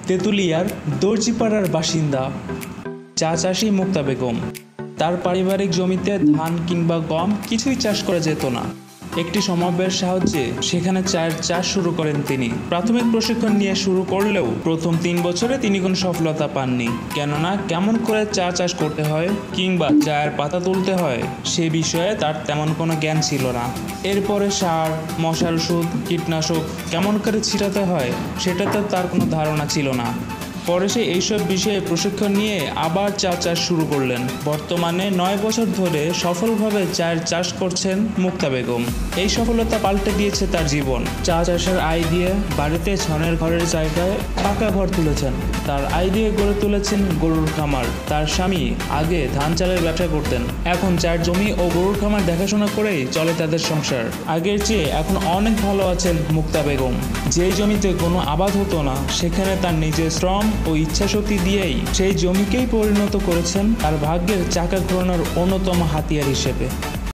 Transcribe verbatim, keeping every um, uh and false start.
তেঁতুলিয়ার দর্জিপাড়ার বাসিন্দা চা চাষি মুক্তা বেগম। তার পারিবারিক জমিতে ধান কিংবা গম কিছুই চাষ করা যেত না। একটি সমবায়ের সাহায্যে সেখানে চায়ের চাষ শুরু করেন তিনি। প্রাথমিক প্রশিক্ষণ নিয়ে শুরু করলেও প্রথম তিন বছরে তিনি কোনো সফলতা পাননি, কেননা কেমন করে চা চাষ করতে হয় কিংবা চায়ের পাতা তুলতে হয় সে বিষয়ে তার তেমন কোনো জ্ঞান ছিল না। এরপরে সার, মশার ওষুধ, কীটনাশক কেমন করে ছিটাতে হয় সেটাতে তার কোনো ধারণা ছিল না। পরে সে এইসব বিষয়ে প্রশিক্ষণ নিয়ে আবার চা চাষ শুরু করলেন। বর্তমানে নয় বছর ধরে সফলভাবে চায়ের চাষ করছেন মুক্তা বেগম। এই সফলতা পাল্টে দিয়েছে তার জীবন। চা চাষের আয় দিয়ে বাড়িতে ছনের ঘরের জায়গায় পাকা ঘর তুলেছেন। তার আয় দিয়ে গড়ে তুলেছেন গরুর খামার। তার স্বামী আগে ধান চালের ব্যবসা করতেন, এখন চায়ের জমি ও গরুর খামার দেখাশোনা করেই চলে তাদের সংসার। আগের চেয়ে এখন অনেক ভালো আছেন মুক্তা বেগম। যেই জমিতে কোনো আবাদ হতো না সেখানে তার নিজের শ্রম ও ইচ্ছাশক্তি দিয়েই সেই জমিকেই পরিণত করেছেন তার ভাগ্যের চাকা ঘোরানোর অন্যতম হাতিয়ার হিসেবে।